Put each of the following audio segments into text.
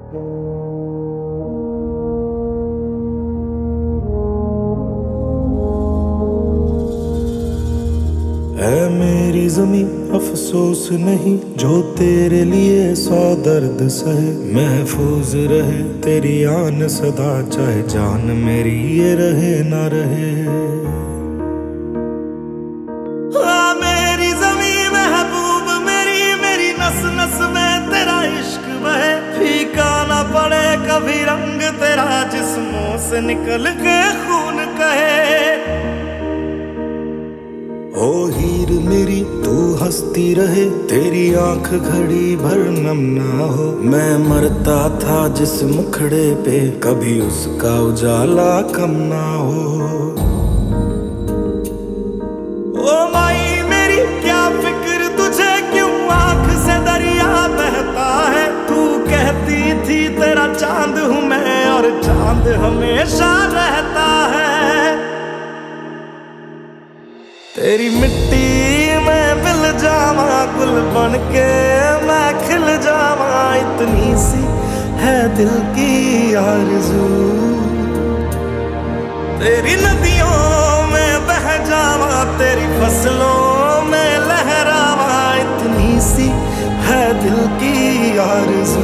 है मेरी ज़मीं अफसोस नहीं जो तेरे लिए 100 दर्द सहे। महफूज रहे तेरी आन सदा, चाहे जान मेरी ये रहे ना रहे। मेरी ज़मीं महबूब मेरी, मेरी नस नस में तेरा इश्क बहे। फीका ना पड़े कभी रंग तेरा, जिस्मों से निकल के खून कहे। ओ हीर मेरी तू हंसती रहे, तेरी आंख घड़ी भर नम ना हो। मैं मरता था जिस मुखड़े पे, कभी उसका उजाला कम ना हो। ओ माई मेरी क्या फिक्र तुझे, क्यों आंख से दरिया बहता है। तू कहती थी तेरा चांद हूँ मैं, और चांद हमेशा रहता है। तेरी मिट्टी में मिल जावा, गुल बन के मैं खिल जावा। इतनी सी है दिल की आरज़ू, तेरी नदियों में बह जावा, तेरी फसलों में लहरावा। इतनी सी है दिल की आरज़ू।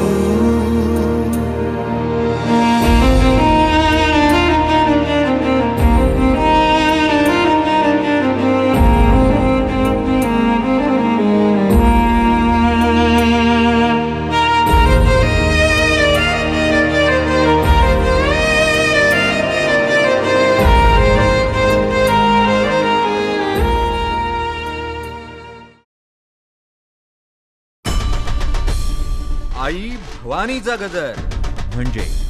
आई भवानीचा गजर म्हणजे